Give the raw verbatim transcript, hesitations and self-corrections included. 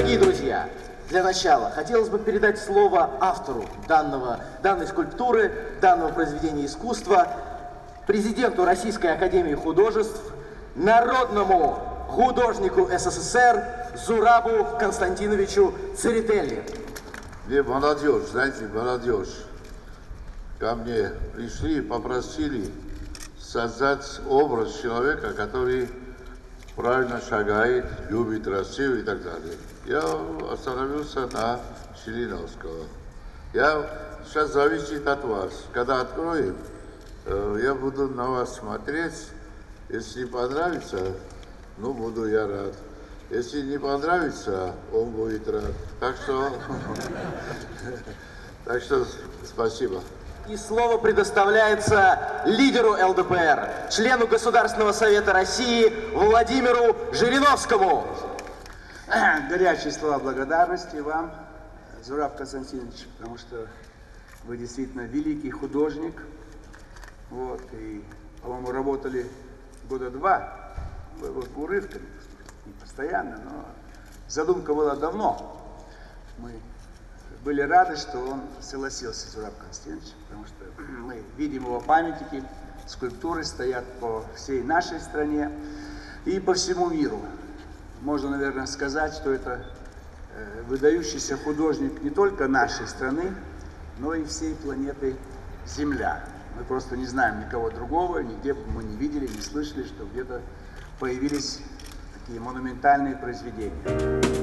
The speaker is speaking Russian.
Дорогие друзья, для начала хотелось бы передать слово автору данного, данной скульптуры, данного произведения искусства, президенту Российской академии художеств, народному художнику СССР Зурабу Константиновичу Церетели. Мне молодежь, знаете, молодежь ко мне пришли и попросили создать образ человека, который правильно шагает, любит Россию и так далее. Я остановился на Жириновского. Я сейчас зависит от вас. Когда откроем, я буду на вас смотреть. Если понравится, ну, буду я рад. Если не понравится, он будет рад. Так что, так что спасибо. И слово предоставляется лидеру ЛДПР, члену Государственного совета России Владимиру Жириновскому. Горячие слова благодарности вам, Зураб Константинович, потому что вы действительно великий художник. Вот, и, по-моему, работали года два, вот, урывками, не постоянно, но задумка была давно. Мы были рады, что он согласился, Зураб Константинович, потому что мы видим его памятники, скульптуры стоят по всей нашей стране и по всему миру. Можно, наверное, сказать, что это выдающийся художник не только нашей страны, но и всей планеты Земля. Мы просто не знаем никого другого, нигде мы не видели, не слышали, что где-то появились такие монументальные произведения.